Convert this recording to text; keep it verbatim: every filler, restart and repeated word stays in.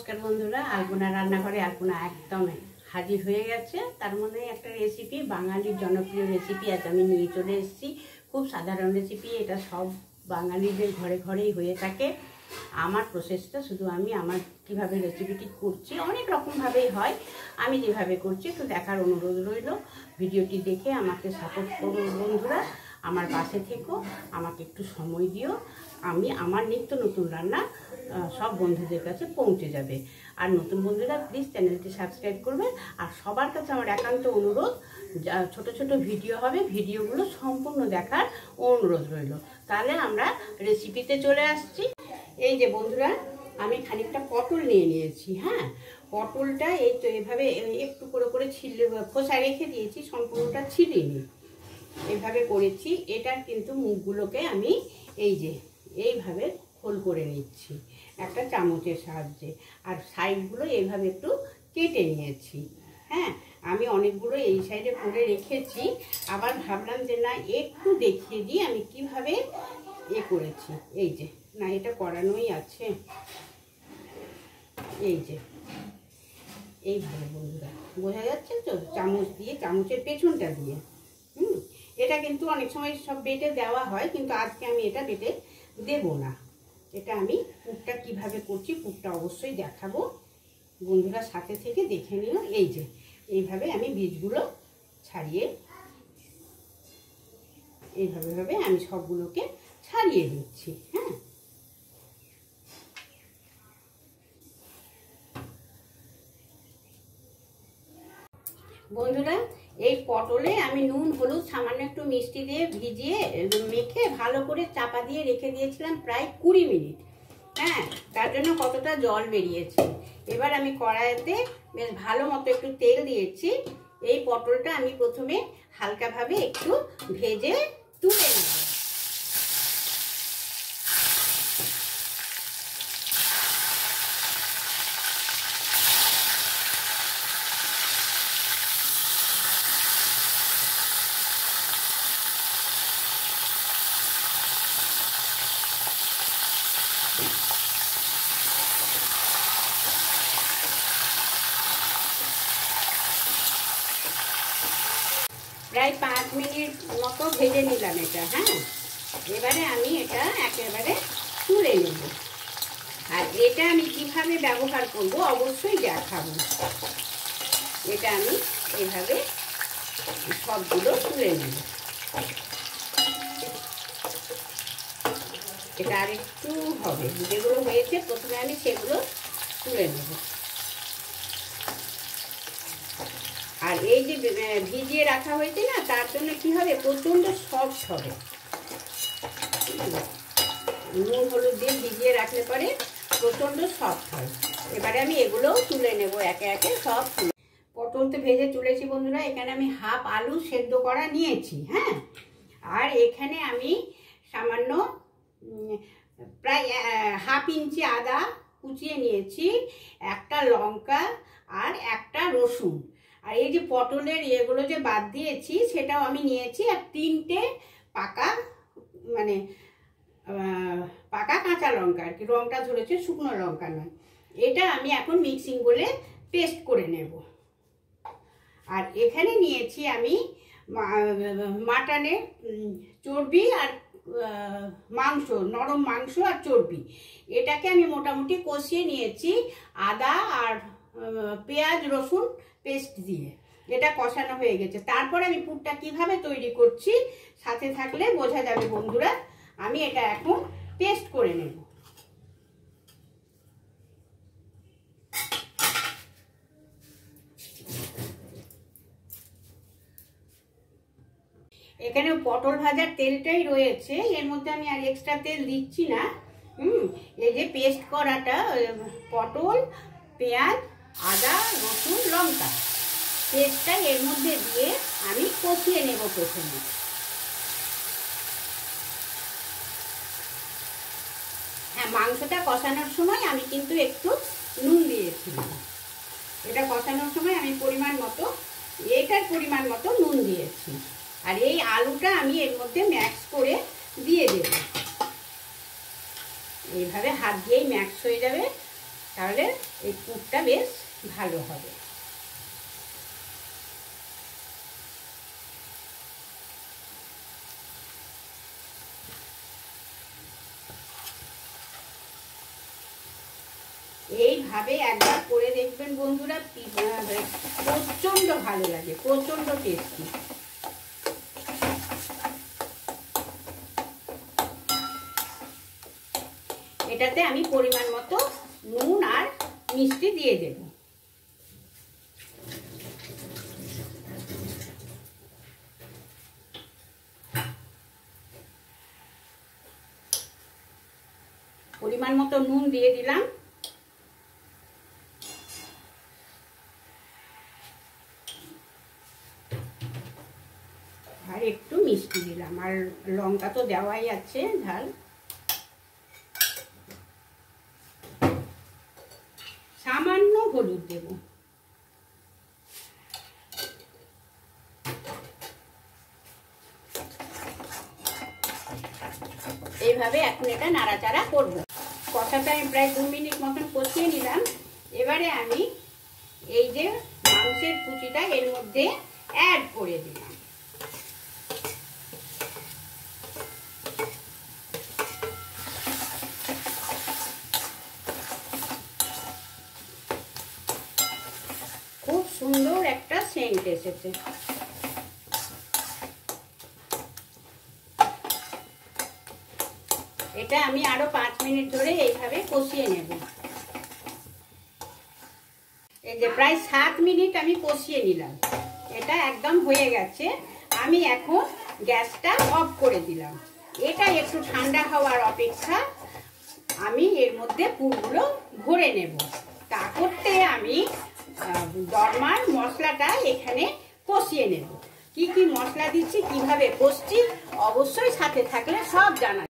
নমস্কার বন্ধুরা, আলপনা রান্নাঘরে আলপনা একদম হাজির হয়ে গেছে। তার মধ্যে একটা রেসিপি, বাঙালির জনপ্রিয় রেসিপি আজ আমি নিয়ে চলে এসেছি। খুব সাধারণ রেসিপি, এটা সব বাঙালিদের ঘরে ঘরেই হয়ে থাকে। আমার প্রসেসটা শুধু আমি আমার কিভাবে রেসিপিটি করছি, অনেক রকমভাবেই হয়, আমি যেভাবে করছি একটু দেখার অনুরোধ রইল। ভিডিওটি দেখে আমাকে সাপোর্ট করুন বন্ধুরা, আমার পাশে থেকো, আমাকে একটু সময় দিও। আমি আমার নিত্য নতুন রান্না সব বন্ধুদের কাছে পৌঁছে যাবে। আর নতুন বন্ধুরা প্লিজ চ্যানেলটি সাবস্ক্রাইব করবে। আর সবার কাছে আমার একান্ত অনুরোধ, ছোট ছোট ভিডিও হবে, ভিডিওগুলো সম্পূর্ণ দেখার অনুরোধ রইল। তাহলে আমরা রেসিপিতে চলে আসছি। এই যে বন্ধুরা, আমি খানিকটা পটল নিয়ে নিয়েছি। হ্যাঁ, পটলটা এই তো এভাবে একটু করে করে ছিলে খোসা রেখে দিয়েছি, সম্পূর্ণটা ছিলিনি, এইভাবে করেছি। এটার কিন্তু মুখগুলোকে আমি এই যে এইভাবে খোল করে নিচ্ছি একটা চামচের সাহায্যে, আর সাইডগুলো এইভাবে একটু কেটে নিয়েছি। হ্যাঁ, আমি অনেকগুলো এই সাইডে করে রেখেছি, আবার ভাবলাম যে না একটু দেখিয়ে দিই আমি কিভাবে এ করেছি। এই যে না, এটা করানোই আছে, এই যে এইভাবে বন্ধুরা বোঝা যাচ্ছে তো, চামচ দিয়ে, চামচের পেছনটা দিয়ে। হুম, এটা কিন্তু অনেক সময় সব বেটে দেওয়া হয়, কিন্তু আজকে আমি এটা বেটে দেব না। এটা আমি পুরটা কিভাবে করছি, পুরটা অবশ্যই দেখাবো, বন্ধুরা সাথে থেকে দেখে নিও। এই যে এইভাবে আমি বীজগুলো ছাড়িয়ে, এইভাবে ভাবে আমি সবগুলোকে ছাড়িয়ে দিচ্ছি। হ্যাঁ, বন্ধুরা এই পটলে আমি নুন হলুদ সামান্য একটু মিষ্টি দিয়ে ভিজিয়ে মেখে ভালো করে চাপা দিয়ে রেখে দিয়েছিলাম প্রায় কুড়ি মিনিট। হ্যাঁ, তার জন্য কতটা জল বেরিয়েছে। এবার আমি কড়াইতে বেশ ভালো মতো একটু তেল দিয়েছি। এই পটলটা আমি প্রথমে হালকাভাবে একটু ভেজে তুলে নেব। প্রায় পাঁচ মিনিট মতো ভেজে নিলাম এটা। হ্যাঁ, এবারে আমি এটা একেবারে তুলে নেব। আর এটা আমি কিভাবে ব্যবহার করব অবশ্যই দেখাবো। এটা আমি এইভাবে সবগুলো তুলে নেব। এটা আর একটু হবে, যেগুলো হয়েছে প্রথমে আমি সেগুলো তুলে নেব। আর এই যে ভিজিয়ে রাখা হয়েছে না, তার জন্য কি হবে, প্রচণ্ড সফট হবে। নুন হলুদ দিয়ে ভিজিয়ে রাখলে পরে প্রচণ্ড সফট হয়। এবারে আমি এগুলোও তুলে নেব একে একে সব। পটল তো ভেজে তুলেছি বন্ধুরা। এখানে আমি হাফ আলু সেদ্ধ করা নিয়েছি। হ্যাঁ, আর এখানে আমি সামান্য প্রায় হাফ ইঞ্চি আদা কুচিয়ে নিয়েছি, একটা লঙ্কা আর একটা রসুন। আর এই যে পটলের এগুলো যে বাদ দিয়েছি সেটাও আমি নিয়েছি, আর তিনটে পাকা মানে পাকা কাঁচা লঙ্কা, আর কি রংটা ধরেছে, শুকনো লঙ্কা নয়। এটা আমি এখন মিক্সিং বলে পেস্ট করে নেব। আর এখানে নিয়েছি আমি মাটনের চর্বি আর মাংস, নরম মাংস আর চর্বি। এটাকে আমি মোটামুটি কষিয়ে নিয়েছি আদা আর পেঁয়াজ রসুন পেস্ট দিয়ে। এটা কষানো হয়ে গেছে। তারপরে আমি পুরটা কিভাবে তৈরি করছি সাথে থাকলে বোঝা যাবে বন্ধুরা। আমি এটা এখন পেস্ট করে নেব। এখানে পটল ভাজার তেলটাই রয়েছে, এর মধ্যে আমি আর এক্সট্রা তেল দিচ্ছি না। হুম, এই যে পেস্ট করাটা, পটল পেঁয়াজ আদা রসুন লঙ্কা পেস্টটা এর মধ্যে দিয়ে আমি কষিয়ে নেব প্রথমে। হ্যাঁ, মাংসটা কষানোর সময় আমি কিন্তু একটু নুন দিয়েছিলাম। এটা কষানোর সময় আমি পরিমাণ মতো, এটার পরিমাণ মতো নুন দিয়েছি। আর এই আলুটা আমি এর মধ্যে ম্যাক্স করে দিয়ে দেব। এইভাবে হাত দিয়েই ম্যাক্স হয়ে যাবে। তাহলে এই পুরটা বেশ ভালো হবে। এইভাবে একবার করে দেখবেন বন্ধুরা, প্রচন্ড ভালো লাগে, প্রচন্ড টেস্টি। এটাতে আমি পরিমাণ মতো নুন আর মিষ্টি দিয়ে দেব। পরিমাণ মতো নুন দিয়ে দিলাম, আর একটু মিষ্টি দিলাম, আর লঙ্কা তো দেওয়াই আছে ঝাল। সামান্য হলুদ দেব। এইভাবে এখন এটা নাড়াচাড়া করব। কষাটা আমি প্রায় দু মিনিট মতন কষিয়ে নিলাম। এবারে আমি এই যে মাংসের কুচিটা এর মধ্যে অ্যাড করে দিলাম। খুব সুন্দর একটা সেন্ট এসেছে। এটা আমি আরো পাঁচ মিনিট ধরে এইভাবে কষিয়ে নেব। এই যে প্রায় সাত মিনিট আমি কষিয়ে নিলাম, এটা একদম হয়ে গেছে। আমি এখন গ্যাসটা অফ করে দিলাম। এটা একটু ঠান্ডা হওয়ার অপেক্ষা, আমি এর মধ্যে পুরগুলো ভরে নেব। তা করতে আমি দরমার মশলাটা এখানে কষিয়ে নেব। কি কি মশলা দিচ্ছি, কিভাবে কষছি, অবশ্যই সাথে থাকলে সব জানা।